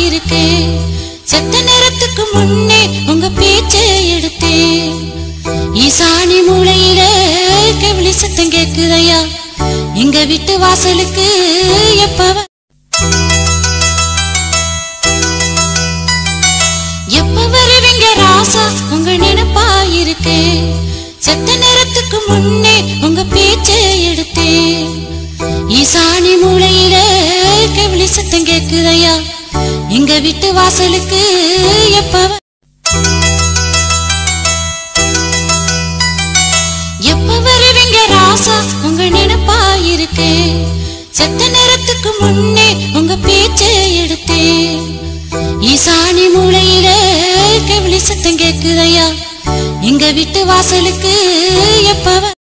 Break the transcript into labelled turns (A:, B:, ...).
A: இருக்கு செத்த நேரத்துக்கு முன்னே உங்க பேச்சை எடுத்தேன் ஈசானி மூளையில கெவிலி சத்தம் கேக்குதையா எங்க வீட்டு வாசலுக்கு எப்ப வருவீங்க ராசா உங்க நினைப்பா இருக்கு செத்த நேரத்துக்கு முன்னே உங்க பேச்சை எடுத்தேன் ஈசானி மூளையில கெவிலி சத்தம் கேக்குதையா எங்க வீட்டு வாசலுக்கு எப்ப வருவீங்க ராசா உங்க நினைப்பா இருக்கு செத்த நேரத்துக்கு முன்னே உங்க பேச்சை எடுத்தேன் ஈசானி மூளையில கெவிலி சத்தம் கேக்குதையா எங்க வீட்டு வாசலுக்கு எப்ப